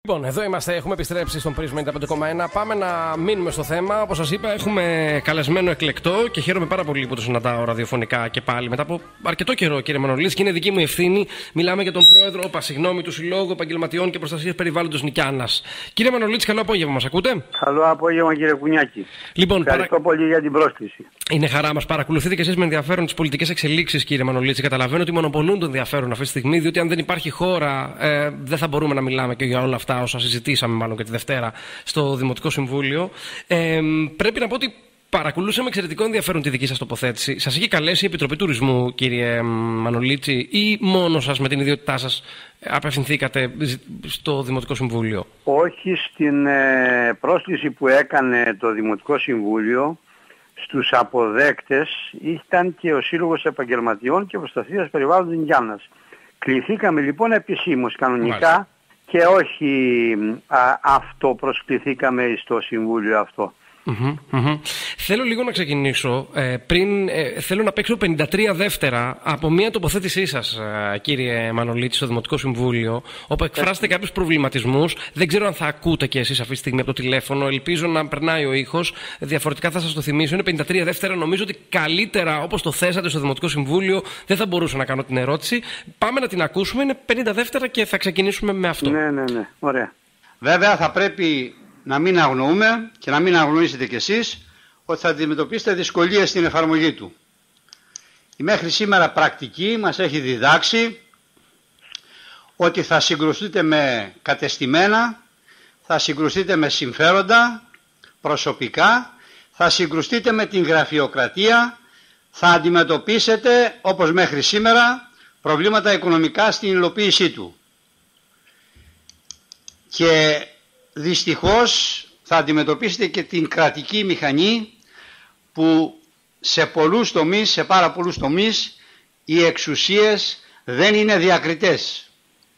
Λοιπόν, εδώ είμαστε, έχουμε επιστρέψει στον Πρίσμα 95,1. Πάμε να μείνουμε στο θέμα. Όπως σας είπα, έχουμε καλεσμένο εκλεκτό και χαίρομαι πάρα πολύ που το συναντάω ραδιοφωνικά και πάλι μετά από αρκετό καιρό, κύριε Μανολίτση, και είναι δική μου ευθύνη. Μιλάμε για τον πρόεδρο του Συλλόγου Επαγγελματιών και Προστασίας Περιβάλλοντος Νικιάνας. Κύριε Μανολίτση, καλό απόγευμα, μας ακούτε? Καλό απόγευμα, κύριε Κουνιάκη. Λοιπόν, ευχαριστώ πολύ για την πρόσκληση. Είναι χαρά μας. Παρακολουθείτε και εσείς με ενδιαφέρον τις πολιτικές εξελίξεις, κύριε Μανολίτση. Καταλαβαίνω ότι μονοπολούν το ενδιαφέρον αυτή τη στιγμή, διότι αν δεν υπάρχει χώρα, δεν θα μπορούμε να μιλάμε και για όλα αυτά όσα συζητήσαμε μάλλον και τη Δευτέρα στο Δημοτικό Συμβούλιο. Πρέπει να πω ότι παρακολούσαμε εξαιρετικό ενδιαφέρον τη δική σας τοποθέτηση. Σας είχε καλέσει η Επιτροπή Τουρισμού, κύριε Μανολίτση, ή μόνο σας με την ιδιότητά σας απευθυνθήκατε στο Δημοτικό Συμβούλιο? Όχι, στην πρόσκληση που έκανε το Δημοτικό Συμβούλιο στους αποδέκτες ήταν και ο Σύλλογος Επαγγελματιών και Προστασίας Περιβάλλοντος Νικιάνας. Κληθήκαμε λοιπόν επισήμως κανονικά. Μάλιστα. Και όχι αυτοπροσκληθήκαμε στο Συμβούλιο αυτό. Θέλω λίγο να ξεκινήσω. Θέλω να παίξω 53 δεύτερα από μια τοποθέτησή σας, κύριε Μανολίτση, στο Δημοτικό Συμβούλιο, όπου εκφράσετε κάποιους προβληματισμούς. Δεν ξέρω αν θα ακούτε και εσείς αυτή τη στιγμή από το τηλέφωνο. Ελπίζω να περνάει ο ήχος. Διαφορετικά θα σας το θυμίσω. Είναι 53 δεύτερα. Νομίζω ότι καλύτερα, όπως το θέσατε στο Δημοτικό Συμβούλιο, δεν θα μπορούσα να κάνω την ερώτηση. Πάμε να την ακούσουμε. Είναι 50 δεύτερα και θα ξεκινήσουμε με αυτό. Ναι. Ωραία. Βέβαια θα πρέπει να μην αγνοούμε και να μην αγνοήσετε κι εσείς ότι θα αντιμετωπίσετε δυσκολίες στην εφαρμογή του. Η μέχρι σήμερα πρακτική μας έχει διδάξει ότι θα συγκρουστείτε με κατεστημένα, θα συγκρουστείτε με συμφέροντα προσωπικά, θα συγκρουστείτε με την γραφειοκρατία, θα αντιμετωπίσετε όπως μέχρι σήμερα προβλήματα οικονομικά στην υλοποίησή του. Και δυστυχώς θα αντιμετωπίσετε και την κρατική μηχανή που σε πολλούς τομείς, σε πάρα πολλούς τομείς, οι εξουσίες δεν είναι διακριτές.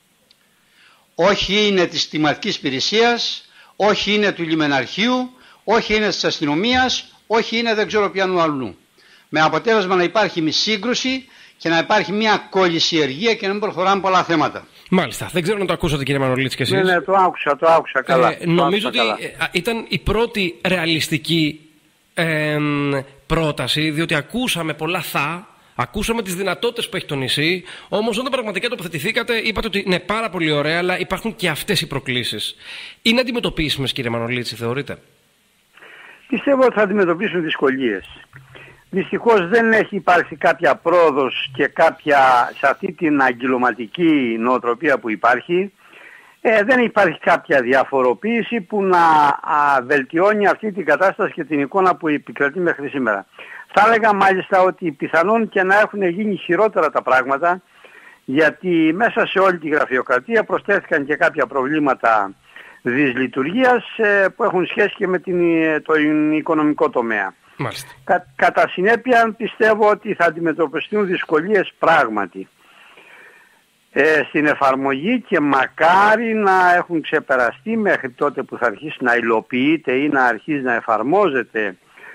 Όχι είναι της Τιμαθικής Υπηρεσίας, όχι είναι του Λιμεναρχείου, όχι είναι της αστυνομίας, όχι είναι δεν ξέρω ποιανού αλλού. Με αποτέλεσμα να υπάρχει μη σύγκρουση και να υπάρχει μια κολυσιεργία και να μην προχωράμε πολλά θέματα. Μάλιστα. Δεν ξέρω αν το ακούσατε, κύριε Μανολίτση, και εσείς. Ναι, το άκουσα καλά. Νομίζω ότι ήταν η πρώτη ρεαλιστική πρόταση, διότι ακούσαμε πολλά ακούσαμε τις δυνατότητες που έχει το νησί, όμως όταν πραγματικά τοποθετηθήκατε είπατε ότι είναι πάρα πολύ ωραία, αλλά υπάρχουν και αυτές οι προκλήσεις. Είναι αντιμετωπίσιμες, κύριε Μανολίτση, θεωρείτε? Πιστεύω ότι θα αντιμετωπίσουν δυσκολίες. Δυστυχώς δεν έχει υπάρξει κάποια πρόοδος και σε αυτή την αγγυλωματική νοοτροπία που υπάρχει. Δεν υπάρχει κάποια διαφοροποίηση που να βελτιώνει αυτή την κατάσταση και την εικόνα που επικρατεί μέχρι σήμερα. Θα έλεγα μάλιστα ότι πιθανόν και να έχουν γίνει χειρότερα τα πράγματα, γιατί μέσα σε όλη τη γραφειοκρατία προσθέθηκαν και κάποια προβλήματα δυσλειτουργίας που έχουν σχέση και με τον οικονομικό τομέα. Κατά συνέπεια πιστεύω ότι θα αντιμετωπιστούν δυσκολίες πράγματι στην εφαρμογή και μακάρι να έχουν ξεπεραστεί μέχρι τότε που θα αρχίσει να υλοποιείται ή να αρχίσει να εφαρμόζεται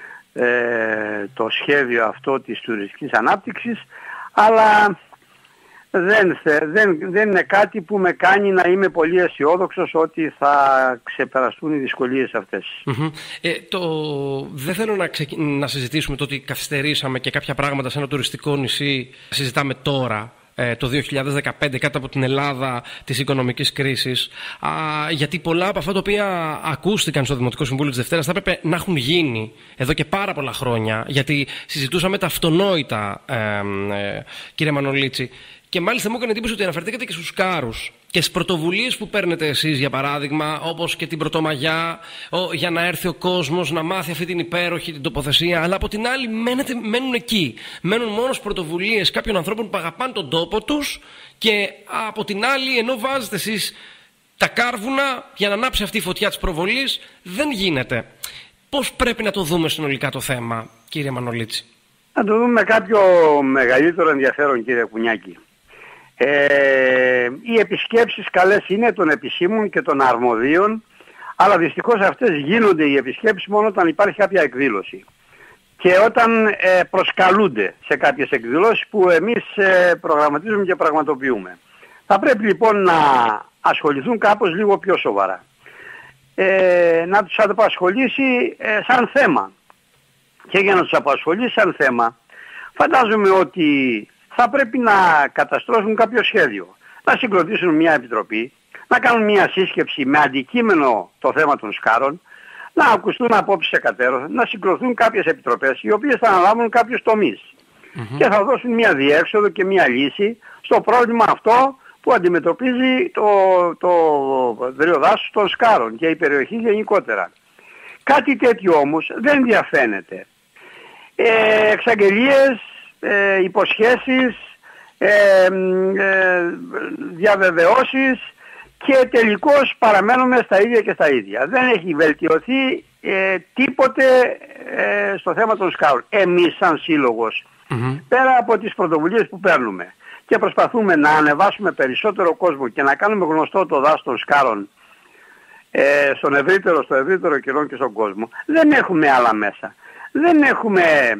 το σχέδιο αυτό της τουριστικής ανάπτυξης, αλλά δεν είναι κάτι που με κάνει να είμαι πολύ αισιόδοξος ότι θα ξεπεραστούν οι δυσκολίες αυτές. Δεν θέλω να συζητήσουμε το ότι καθυστερήσαμε και κάποια πράγματα σε ένα τουριστικό νησί συζητάμε τώρα, το 2015, κάτω από την Ελλάδα της οικονομικής κρίσης, γιατί πολλά από αυτά τα οποία ακούστηκαν στο Δημοτικό Συμβούλιο της Δευτέρας θα έπρεπε να έχουν γίνει εδώ και πάρα πολλά χρόνια, γιατί συζητούσαμε τα αυτονόητα, κύριε Μανολίτση. Και μάλιστα μου έκανε εντύπωση ότι αναφερθήκατε και στους κάρους και στις πρωτοβουλίες που παίρνετε εσείς, για παράδειγμα, όπως και την Πρωτομαγιά, για να έρθει ο κόσμος να μάθει αυτή την υπέροχη την τοποθεσία. Αλλά από την άλλη μένουν εκεί. Μένουν μόνο στις πρωτοβουλίες κάποιων ανθρώπων που αγαπάνε τον τόπο τους, και από την άλλη, ενώ βάζετε εσείς τα κάρβουνα για να ανάψει αυτή η φωτιά της προβολής, δεν γίνεται. Πώς πρέπει να το δούμε συνολικά το θέμα, κύριε Μανολίτση? Να το δούμε με κάποιο μεγαλύτερο ενδιαφέρον, κύριε Κουνιάκη. Οι επισκέψεις καλές είναι των επισήμων και των αρμοδίων, αλλά δυστυχώς αυτές γίνονται οι επισκέψεις μόνο όταν υπάρχει κάποια εκδήλωση και όταν προσκαλούνται σε κάποιες εκδηλώσεις που εμείς προγραμματίζουμε και πραγματοποιούμε. Θα πρέπει λοιπόν να ασχοληθούν κάπως λίγο πιο σοβαρά. Να τους απασχολήσει σαν θέμα. Και για να τους απασχολήσει σαν θέμα, φαντάζομαι ότι θα πρέπει να καταστρώσουν κάποιο σχέδιο. Να συγκροτήσουν μια επιτροπή, να κάνουν μια σύσκεψη με αντικείμενο το θέμα των σκάρων, να ακουστούν απόψεις εκατέρωθεν, να συγκροτούν κάποιες επιτροπές οι οποίες θα αναλάβουν κάποιους τομείς και θα δώσουν μια διέξοδο και μια λύση στο πρόβλημα αυτό που αντιμετωπίζει το δρυοδάσος των σκάρων και η περιοχή γενικότερα. Κάτι τέτοιο όμως δεν διαφαίνεται. Εξαγγελίες, υποσχέσεις, διαβεβαιώσεις και τελικώς παραμένουμε στα ίδια και στα ίδια. Δεν έχει βελτιωθεί τίποτε στο θέμα των σκάρων. Εμείς σαν σύλλογος, πέρα από τις πρωτοβουλίες που παίρνουμε και προσπαθούμε να ανεβάσουμε περισσότερο κόσμο και να κάνουμε γνωστό το δάσος των σκάρων στο ευρύτερο κοινό και στον κόσμο, δεν έχουμε άλλα μέσα. Δεν έχουμε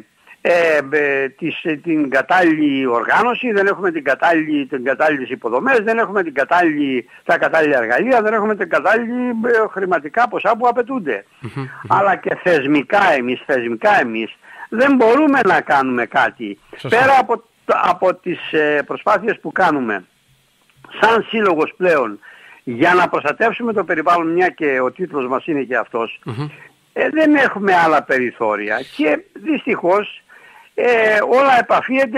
την κατάλληλη οργάνωση, δεν έχουμε την κατάλληλες υποδομές, δεν έχουμε τα κατάλληλα εργαλεία, δεν έχουμε την κατάλληλη χρηματικά ποσά που απαιτούνται. Αλλά και θεσμικά εμείς δεν μπορούμε να κάνουμε κάτι. Πέρα από τις προσπάθειες που κάνουμε σαν σύλλογος πλέον για να προστατεύσουμε το περιβάλλον, μια και ο τίτλος μας είναι και αυτός, δεν έχουμε άλλα περιθώρια και δυστυχώς όλα επαφίεται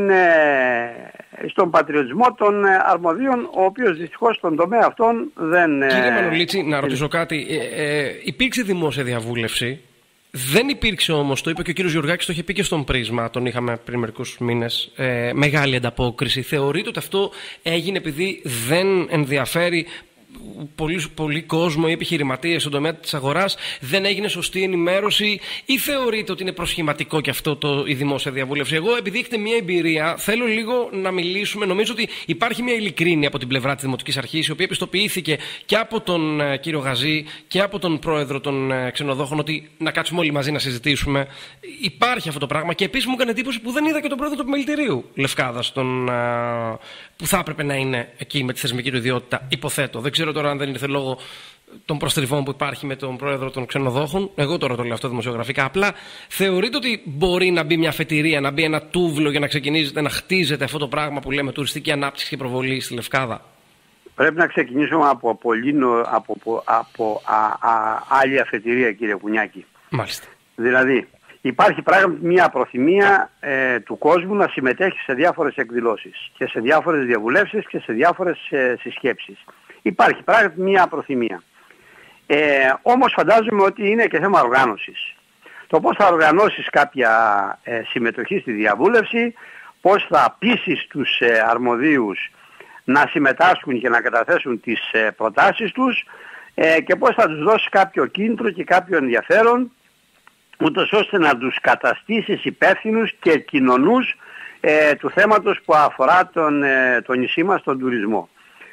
στον πατριωτισμό των αρμοδίων, ο οποίος δυστυχώς στον τομέα αυτόν δεν... Κύριε Μανολίτση, να ρωτήσω κάτι. Υπήρξε δημόσια διαβούλευση. Δεν υπήρξε όμως, το είπε και ο κύριος Γιωργάκης, το είχε πει και στον Πρίσμα, τον είχαμε πριν μερικούς μήνες, μεγάλη ανταπόκριση. Θεωρείτε ότι αυτό έγινε επειδή δεν ενδιαφέρει πολύ κόσμο ή επιχειρηματίες στον τομέα της αγοράς, δεν έγινε σωστή ενημέρωση, ή θεωρείτε ότι είναι προσχηματικό και αυτό η δημόσια διαβούλευση? Εγώ, επειδή έχετε μια εμπειρία, θέλω λίγο να μιλήσουμε. Νομίζω ότι υπάρχει μια ειλικρίνεια από την πλευρά της Δημοτικής Αρχής, η οποία επιστοποιήθηκε και από τον κύριο Γαζή και από τον πρόεδρο των ξενοδόχων, ότι να κάτσουμε όλοι μαζί να συζητήσουμε. Υπάρχει αυτό το πράγμα. Και επίσης μου έκανε εντύπωση που δεν είδα και τον πρόεδρο του επιμελητηρίου Λευκάδας, που θα έπρεπε να είναι εκεί με τη θεσμική του ιδιότητα, υποθέτω. Δεν ξέρω τώρα αν δεν ήρθε λόγω των προστριβών που υπάρχει με τον πρόεδρο των ξενοδόχων. Εγώ τώρα το λέω αυτό δημοσιογραφικά. Απλά θεωρείτε ότι μπορεί να μπει μια αφετηρία, να μπει ένα τούβλο για να ξεκινήσετε να χτίζετε αυτό το πράγμα που λέμε τουριστική ανάπτυξη και προβολή στη Λευκάδα? Πρέπει να ξεκινήσουμε από άλλη αφετηρία, κύριε Κουνιάκη. Μάλιστα. Δηλαδή, υπάρχει πράγματι μια προθυμία του κόσμου να συμμετέχει σε διάφορες εκδηλώσεις και σε διάφορες διαβουλεύσεις και σε διάφορες συσκέψεις. Υπάρχει πράγματι μια προθυμία. Όμως φαντάζομαι ότι είναι και θέμα οργάνωσης. Το πώς θα οργανώσεις κάποια συμμετοχή στη διαβούλευση, πώς θα πείσεις τους αρμοδίους να συμμετάσχουν και να καταθέσουν τις προτάσεις τους και πώς θα τους δώσεις κάποιο κίνητρο και κάποιο ενδιαφέρον, ούτως ώστε να τους καταστήσεις υπεύθυνους και κοινωνούς του θέματος που αφορά το νησί μας, τον τουρισμό.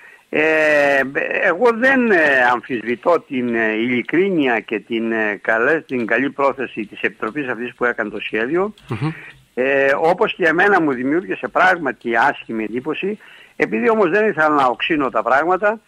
Εγώ δεν αμφισβητώ την ειλικρίνεια και την καλή πρόθεση της Επιτροπής αυτής που έκανε το σχέδιο. Όπως και εμένα μου δημιούργησε πράγματι άσχημη εντύπωση, επειδή όμως δεν ήθελα να οξύνω τα πράγματα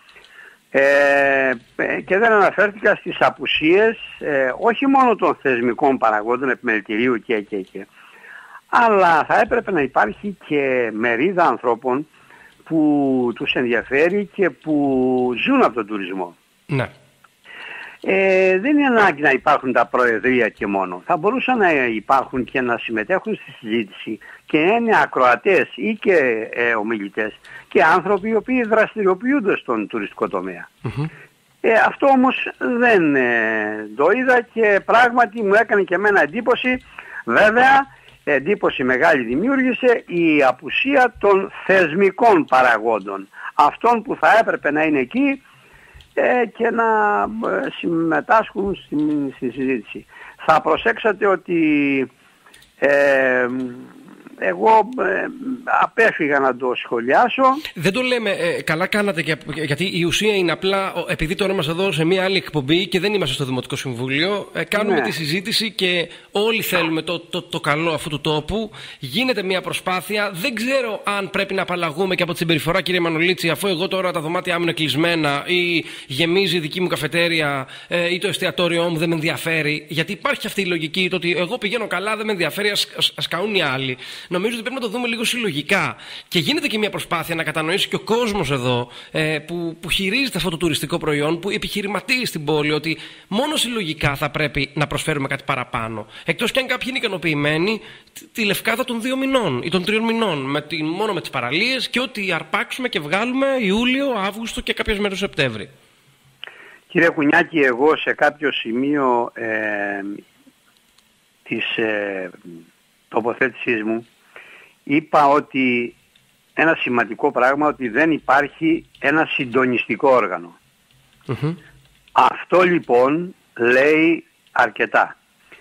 και δεν αναφέρθηκα στις απουσίες όχι μόνο των θεσμικών παραγόντων, επιμελητηρίου και αλλά θα έπρεπε να υπάρχει και μερίδα ανθρώπων που τους ενδιαφέρει και που ζουν από τον τουρισμό. Ναι. Δεν είναι ανάγκη να υπάρχουν τα προεδρία και μόνο. Θα μπορούσαν να υπάρχουν και να συμμετέχουν στη συζήτηση και να είναι ακροατές ή και ομιλητές και άνθρωποι οι οποίοι δραστηριοποιούνται στον τουριστικό τομέα. Αυτό όμως δεν το είδα και πράγματι μου έκανε και εμένα εντύπωση. Βέβαια, εντύπωση μεγάλη δημιούργησε η απουσία των θεσμικών παραγόντων, αυτών που θα έπρεπε να είναι εκεί και να συμμετάσχουν στη συζήτηση. Θα προσέξατε ότι εγώ απέφυγα να το σχολιάσω. Δεν το λέμε, καλά κάνατε, γιατί η ουσία είναι απλά, επειδή τώρα είμαστε εδώ σε μια άλλη εκπομπή και δεν είμαστε στο Δημοτικό Συμβούλιο, κάνουμε τη συζήτηση και όλοι θέλουμε το καλό αυτού του τόπου. Γίνεται μια προσπάθεια. Δεν ξέρω αν πρέπει να απαλλαγούμε και από τη συμπεριφορά, κύριε Μανολίτση, αφού εγώ τώρα τα δωμάτια μου είναι κλεισμένα ή γεμίζει η δική μου καφετέρια ή το εστιατόριό μου δεν με ενδιαφέρει. Γιατί υπάρχει αυτή η λογική, το ότι εγώ πηγαίνω καλά, δεν με ενδιαφέρει, ας καούν οι άλλοι. Νομίζω ότι πρέπει να το δούμε λίγο συλλογικά. Και γίνεται και μια προσπάθεια να κατανοήσει και ο κόσμος εδώ που χειρίζεται αυτό το τουριστικό προϊόν, που επιχειρηματίζει στην πόλη, ότι μόνο συλλογικά θα πρέπει να προσφέρουμε κάτι παραπάνω. Εκτός κι αν κάποιοι είναι ικανοποιημένοι τη λευκάδα των 2 μηνών ή των 3 μηνών, μόνο με τις παραλίες και ό,τι αρπάξουμε και βγάλουμε Ιούλιο, Αύγουστο και κάποιες μέρες Σεπτέμβρη. Κύριε Κουνιάκη, εγώ σε κάποιο σημείο της τοποθέτησής μου είπα ότι ένα σημαντικό πράγμα, ότι δεν υπάρχει ένα συντονιστικό όργανο. Αυτό λοιπόν λέει αρκετά.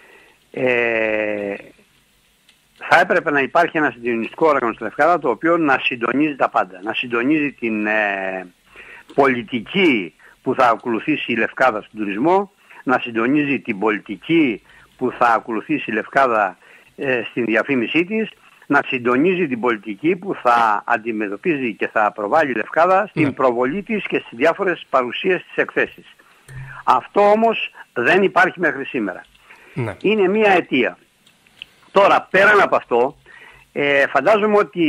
Θα έπρεπε να υπάρχει ένα συντονιστικό όργανο στη Λευκάδα, το οποίο να συντονίζει τα πάντα. Να συντονίζει την πολιτική που θα ακολουθήσει η Λευκάδα στον τουρισμό, να συντονίζει την πολιτική που θα ακολουθήσει η Λευκάδα στην διαφήμισή της, να συντονίζει την πολιτική που θα αντιμετωπίζει και θα προβάλλει η Λευκάδα στην προβολή της και στις διάφορες παρουσίες της εκθέσεις. Αυτό όμως δεν υπάρχει μέχρι σήμερα. Είναι μία αιτία. Τώρα, πέραν από αυτό, φαντάζομαι ότι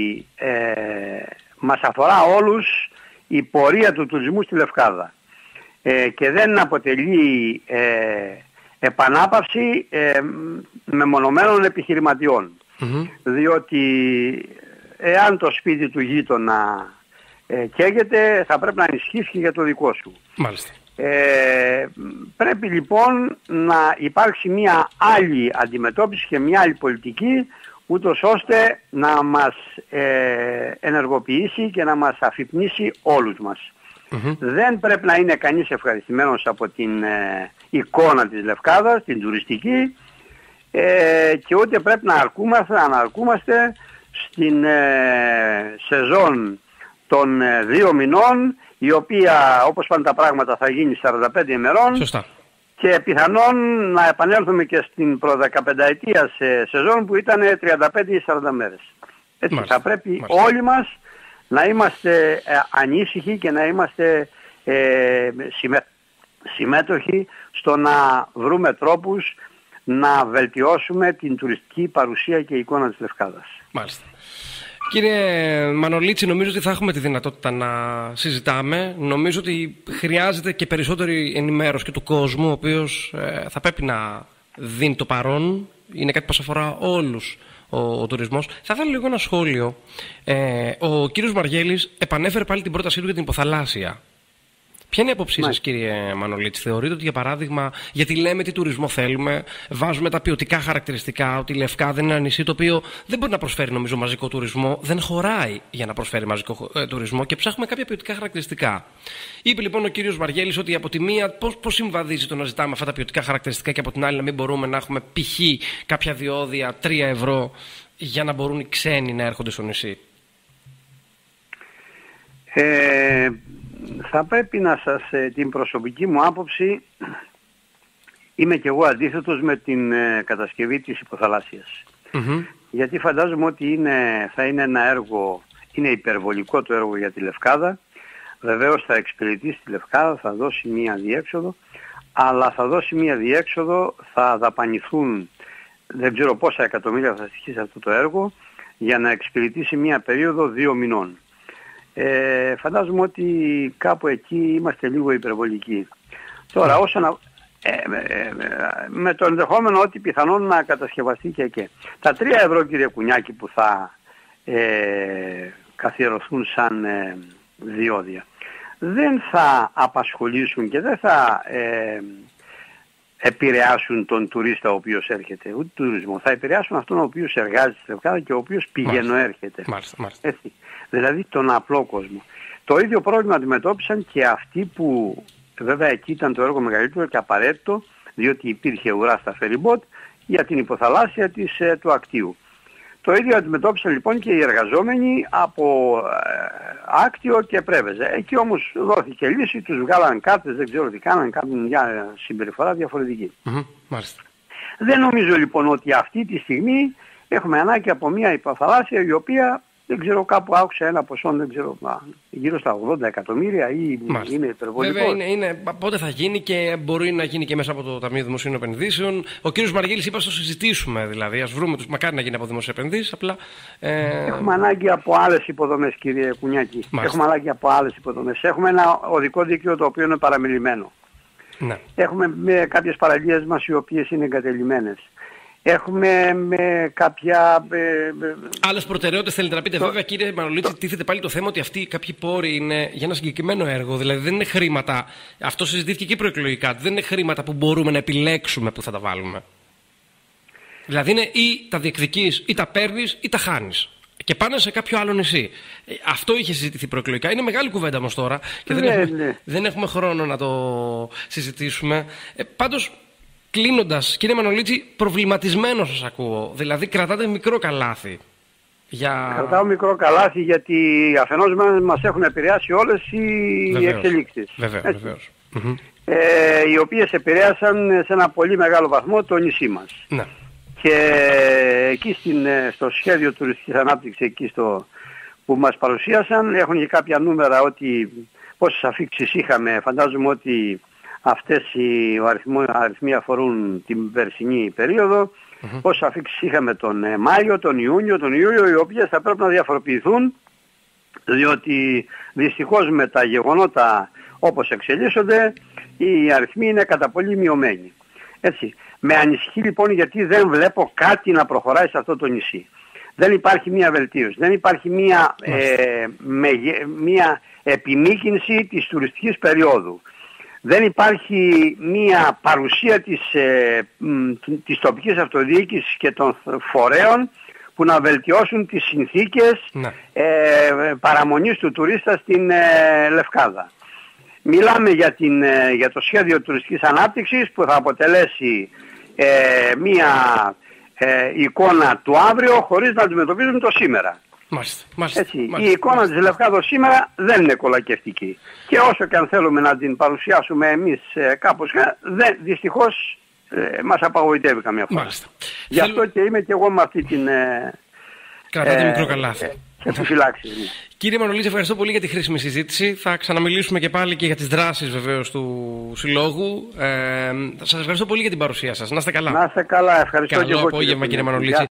μας αφορά όλους η πορεία του τουρισμού στη Λευκάδα και δεν αποτελεί επανάπαυση μεμονωμένων επιχειρηματιών. Διότι εάν το σπίτι του γείτονα καίγεται, θα πρέπει να ενισχύσει και για το δικό σου. Μάλιστα. Πρέπει λοιπόν να υπάρξει μια άλλη αντιμετώπιση και μια άλλη πολιτική, ούτως ώστε να μας ενεργοποιήσει και να μας αφυπνίσει όλους μας. Δεν πρέπει να είναι κανείς ευχαριστημένος από την εικόνα της Λευκάδας, την τουριστική, και ούτε πρέπει να αναρκούμαστε στην σεζόν των 2 μηνών, η οποία, όπως πάνε τα πράγματα, θα γίνει 45 ημερών. Σωστά. Και πιθανόν να επανέλθουμε και στην προ-15ετία σεζόν που ήταν 35 ή 40 μέρες. Έτσι θα πρέπει όλοι μας να είμαστε ανήσυχοι και να είμαστε συμμέτοχοι στο να βρούμε τρόπους να βελτιώσουμε την τουριστική παρουσία και εικόνα της Λευκάδας. Μάλιστα. Κύριε Μανολίτση, νομίζω ότι θα έχουμε τη δυνατότητα να συζητάμε. Νομίζω ότι χρειάζεται και περισσότερη ενημέρωση και του κόσμου, ο οποίος θα πρέπει να δίνει το παρόν. Είναι κάτι που μας αφορά όλους ο τουρισμός. Θα ήθελα λίγο ένα σχόλιο. Ο κύριος Μαργέλης επανέφερε πάλι την πρότασή του για την υποθαλάσσια. Ποια είναι η άποψή σας, κύριε Μανολίτση? Θεωρείτε ότι, για παράδειγμα, γιατί λέμε τι τουρισμό θέλουμε, βάζουμε τα ποιοτικά χαρακτηριστικά, ότι η Λευκάδα είναι ένα νησί το οποίο δεν μπορεί να προσφέρει, νομίζω, μαζικό τουρισμό, δεν χωράει για να προσφέρει μαζικό τουρισμό και ψάχνουμε κάποια ποιοτικά χαρακτηριστικά. Είπε λοιπόν ο κύριος Μαργέλης ότι από τη μία πώς συμβαδίζει το να ζητάμε αυτά τα ποιοτικά χαρακτηριστικά και από την άλλη να μην μπορούμε να έχουμε π.χ. κάποια διόδια 3 ευρώ για να μπορούν οι ξένοι να έρχονται στο νησί. Θα πρέπει να σας, την προσωπική μου άποψη, είμαι και εγώ αντίθετος με την κατασκευή της υποθαλάσσιας. Γιατί φαντάζομαι ότι θα είναι ένα έργο, είναι υπερβολικό το έργο για τη Λευκάδα. Βεβαίως θα εξυπηρετήσει τη Λευκάδα, θα δώσει μία διέξοδο, αλλά θα δώσει μία διέξοδο, θα δαπανηθούν, δεν ξέρω πόσα εκατομμύρια θα στοιχήσει αυτό το έργο, για να εξυπηρετήσει μία περίοδο 2 μηνών. Φαντάζομαι ότι κάπου εκεί είμαστε λίγο υπερβολικοί. Τώρα, με το ενδεχόμενο ότι πιθανόν να κατασκευαστεί και εκεί. Τα 3 ευρώ, κύριε Κουνιάκη, που θα καθιερωθούν σαν διόδια, δεν θα απασχολήσουν και δεν θα επηρεάσουν τον τουρίστα ο οποίος έρχεται, ούτε τουρισμό. Θα επηρεάσουν αυτόν ο οποίος εργάζεται στη Λευκάδα και ο οποίος πηγαίνω έρχεται. Έτσι. Δηλαδή τον απλό κόσμο. Το ίδιο πρόβλημα αντιμετώπισαν και αυτοί που, βέβαια εκεί ήταν το έργο μεγαλύτερο και απαραίτητο, διότι υπήρχε ουρά στα φεριμπότ για την υποθαλάσσια του ακτίου. Το ίδιο αντιμετώπισαν λοιπόν και οι εργαζόμενοι από Άκτιο και Πρέβεζα. Εκεί όμως δόθηκε λύση, τους βγάλαν κάρτες, δεν ξέρω τι κάναν, κάνουν μια συμπεριφορά διαφορετική. Μάλιστα. Δεν νομίζω λοιπόν ότι αυτή τη στιγμή έχουμε ανάγκη από μια υποθαλάσσια η οποία δεν ξέρω, κάπου άκουσα ένα ποσό, δεν ξέρω, γύρω στα 80 εκατομμύρια ή είναι υπερβολικό. Βέβαια, πότε θα γίνει και μπορεί να γίνει και μέσα από το Ταμείο Δημοσίων Επενδύσεων. Ο κύριος Μαργέλης είπε, ας το συζητήσουμε δηλαδή. Ας βρούμε τους, μακάρι να γίνει από δημοσίες επενδύσεις. Απλά. Έχουμε ανάγκη από άλλες υποδομές, κύριε Κουνιάκη. Έχουμε ανάγκη από άλλες υποδομές. Έχουμε ένα οδικό δίκτυο το οποίο είναι παραμιλημένο. Ναι. Έχουμε κάποιες παραλίες μας οι οποίες είναι εγκατελειμμένες. Έχουμε με κάποια... Άλλες προτεραιότητες θέλετε να πείτε. Βέβαια, κύριε Μανολίτση, τίθεται πάλι το θέμα ότι αυτοί κάποιοι πόροι είναι για ένα συγκεκριμένο έργο. Δηλαδή δεν είναι χρήματα. Αυτό συζητήθηκε και προεκλογικά. Δεν είναι χρήματα που μπορούμε να επιλέξουμε που θα τα βάλουμε. Δηλαδή είναι ή τα διεκδικείς, ή τα παίρνεις, ή τα χάνεις. Και πάνε σε κάποιο άλλο νησί. Αυτό είχε συζητηθεί προεκλογικά. Είναι μεγάλη κουβέντα όμως τώρα και δεν έχουμε χρόνο να το συζητήσουμε. Πάντως. Κλείνοντας, κύριε Μανολίτση, προβληματισμένο σας ακούω. Δηλαδή κρατάτε μικρό καλάθι. Κρατάω μικρό καλάθι γιατί αφενός μας έχουν επηρεάσει όλες οι εξελίξεις. Βεβαίως. Οι οποίες επηρέασαν σε ένα πολύ μεγάλο βαθμό το νησί μας. Ναι. Και εκεί στο σχέδιο τουριστικής ανάπτυξης εκεί που μας παρουσίασαν έχουν και κάποια νούμερα ότι πόσες αφήξεις είχαμε. Φαντάζομαι ότι αυτές οι αριθμοί αφορούν την περσινή περίοδο. Πόσες αφήξεις είχαμε τον Μάιο, τον Ιούνιο, οι οποίες θα πρέπει να διαφοροποιηθούν, διότι δυστυχώς με τα γεγονότα όπως εξελίσσονται οι αριθμοί είναι κατά πολύ μειωμένοι. Έτσι. Με ανησυχεί λοιπόν γιατί δεν βλέπω κάτι να προχωράει σε αυτό το νησί. Δεν υπάρχει μία βελτίωση, δεν υπάρχει μία επιμήκυνση της τουριστικής περίοδου. Δεν υπάρχει μία παρουσία της τοπικής αυτοδιοίκησης και των φορέων που να βελτιώσουν τις συνθήκες παραμονής του τουρίστα στην Λευκάδα. Μιλάμε για το σχέδιο τουριστικής ανάπτυξης που θα αποτελέσει μία εικόνα του αύριο χωρίς να αντιμετωπίζουμε το σήμερα. Μάλιστα. Η εικόνα της Λευκάδος σήμερα δεν είναι κολακευτική. Και όσο και αν θέλουμε να την παρουσιάσουμε εμείς κάπως, δυστυχώς μας απαγοητεύει καμιά φορά. Μάλιστα. Γι' αυτό και είμαι και εγώ με αυτή την... Κρατάτε μικρό καλάθι. Κύριε Μανολίτση, ευχαριστώ πολύ για τη χρήσιμη συζήτηση. Θα ξαναμιλήσουμε και πάλι και για τις δράσεις βεβαίως του Συλλόγου. Σας ευχαριστώ πολύ για την παρουσία σας. Να είστε καλά. Να είστε καλά. Ευχαριστώ και εγώ. Καλό απόγευμα, κύριε Μανολίτση.